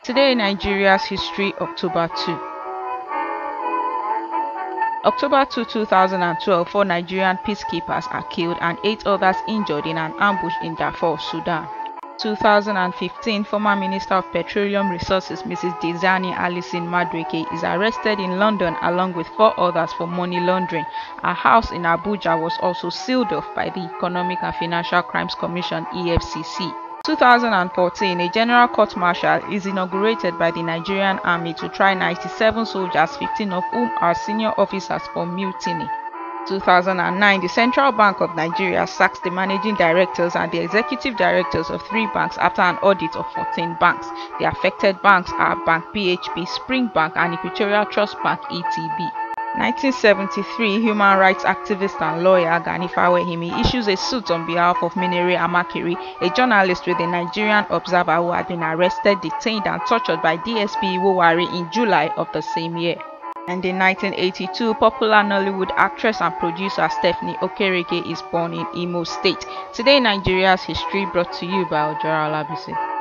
Today in Nigeria's history, October 2. October 2, 2012, 4 Nigerian peacekeepers are killed and 8 others injured in an ambush in Darfur, Sudan. 2015, former Minister of Petroleum Resources Mrs. Diezani Allison-Madueke is arrested in London along with 4 others for money laundering. Her house in Abuja was also sealed off by the Economic and Financial Crimes Commission (EFCC). 2014, a general court-martial is inaugurated by the Nigerian Army to try 97 soldiers, 15 of whom are senior officers, for mutiny. 2009, the Central Bank of Nigeria sacks the managing directors and the executive directors of 3 banks after an audit of 14 banks. The affected banks are Bank PHP, Spring Bank, and Equatorial Trust Bank (ETB). 1973, human rights activist and lawyer Gani Fawehimi issues a suit on behalf of Minere Amakiri, a journalist with the Nigerian Observer who had been arrested, detained, and tortured by DSP Iwowari in July of the same year. And in 1982, popular Nollywood actress and producer Stephanie Okereke is born in Imo State. Today, Nigeria's history, brought to you by Ojora Olabisi.